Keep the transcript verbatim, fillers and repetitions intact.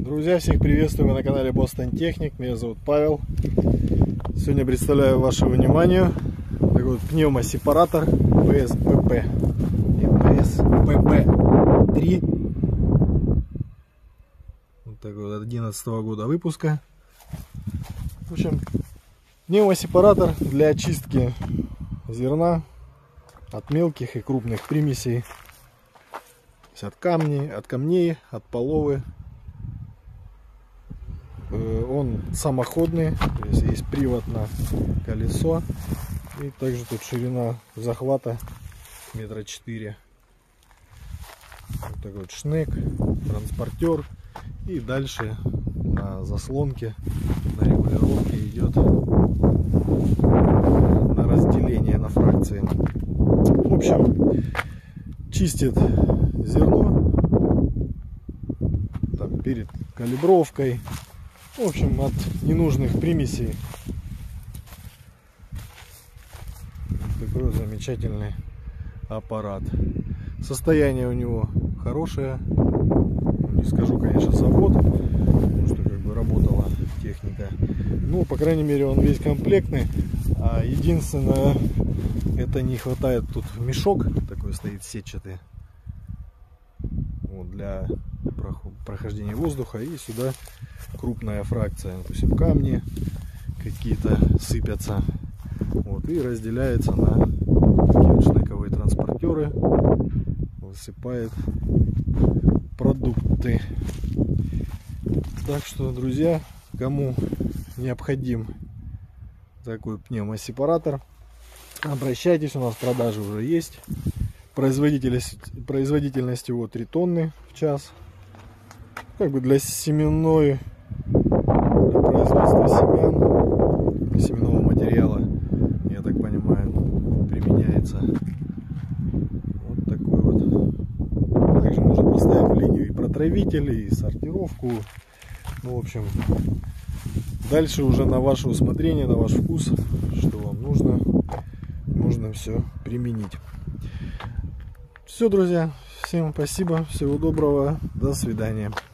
Друзья, всех приветствую, вы на канале Boston Technic. Меня зовут Павел. Сегодня представляю вашему вниманию такой вот пневмосепаратор пэ эс пэ пэ пэ эс пэ пэ три. Вот такой вот одиннадцатого года выпуска. В общем, пневмосепаратор для очистки зерна от мелких и крупных примесей, от камней, от камней, от половы. Он самоходный, то есть есть привод на колесо, и также тут ширина захвата метра четыре. Вот такой вот шнек, транспортер, и дальше на заслонке, на регулировке идет на разделение на фракции. В общем, чистит зерно там, перед калибровкой. В общем, от ненужных примесей. Такой вот замечательный аппарат. Состояние у него хорошее. Не скажу, конечно, завод, потому что как бы работала техника. Ну, по крайней мере, он весь комплектный. А единственное, это не хватает тут мешок. Такой стоит сетчатый. Вот, для прохождения воздуха, и сюда крупная фракция, допустим, камни какие-то сыпятся, вот, и разделяется на такие вот шнековые транспортеры, высыпает продукты. Так что, друзья, кому необходим такой пневмосепаратор, обращайтесь, у нас в продаже уже есть. Производительность, производительность его три тонны в час. Как бы для семенной, для производства семян, для семенного материала, я так понимаю, применяется. Вот такой вот. Также можно поставить в линию и протравитель, и сортировку. Ну, в общем, дальше уже на ваше усмотрение, на ваш вкус, что вам нужно, нужно все применить. Все, друзья, всем спасибо, всего доброго, до свидания.